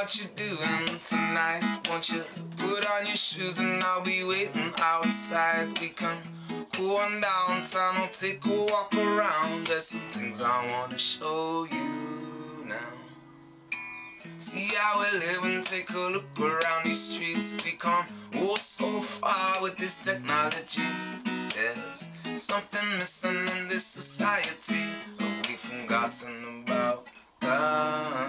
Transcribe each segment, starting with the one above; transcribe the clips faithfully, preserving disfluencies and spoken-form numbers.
what you're doing tonight. Won't you put on your shoes and I'll be waiting outside. We can go on downtown, we'll take a walk around. There's some things I wanna show you now. See how we're living, take a look around these streets. We come oh so far with this technology. There's something missing in this society, away from God's and about God.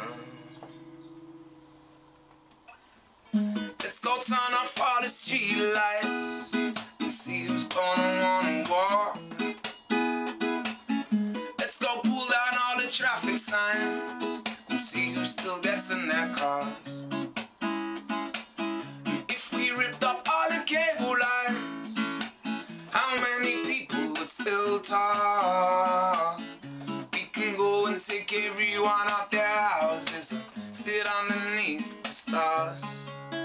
Let's go turn off all the street lights and see who's gonna wanna walk. Let's go pull down all the traffic signs and see who still gets in their cars. And if we ripped up all the cable lines, how many people would still talk? We can go and take everyone out their houses and sit underneath the stars.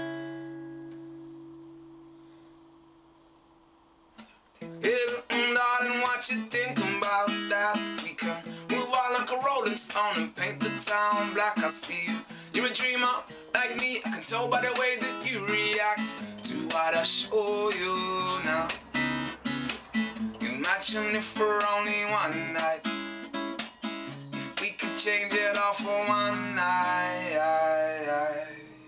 Hey, darling, what you think about that? We can move on like a rolling stone and paint the town black. I see you, you're a dreamer like me. I can tell by the way that you react to what I show you now. Imagine if for only one night, if we could change it all for one night.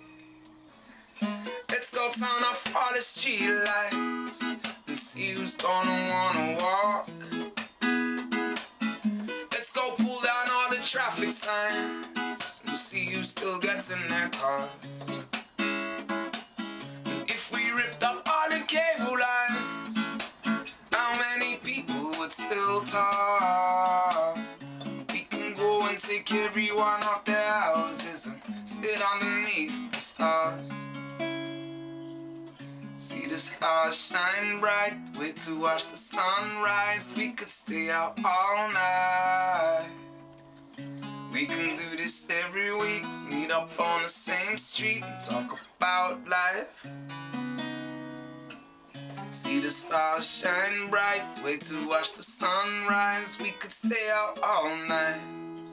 Let's go turn off all the street lights and see who's gonna wanna walk. Let's go pull down all the traffic signs and see who still gets in their cars. And if we ripped up all the cable lines, how many people would still talk? We can go and take everyone out their houses and sit underneath the stars. See the stars shine bright, wait to watch the sunrise. We could stay out all night. We can do this every week, meet up on the same street and talk about life. See the stars shine bright, wait to watch the sunrise. We could stay out all night.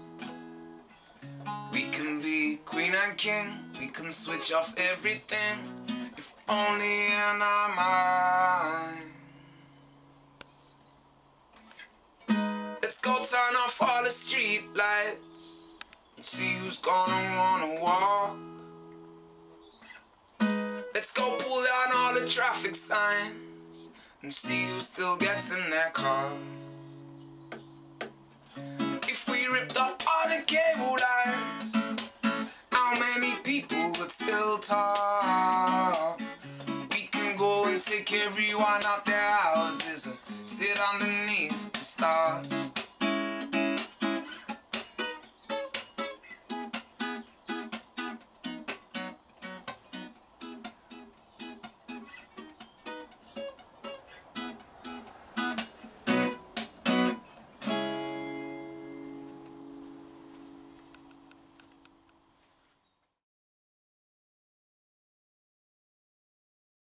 We can be queen and king, we can switch off everything, if only in our mind. Let's go turn off all the street lights and see who's gonna wanna walk. Let's go pull down all the traffic signs and see who still gets in their car. If we ripped up all the cable lines, how many people would still talk? We can go and take everyone out their houses and sit underneath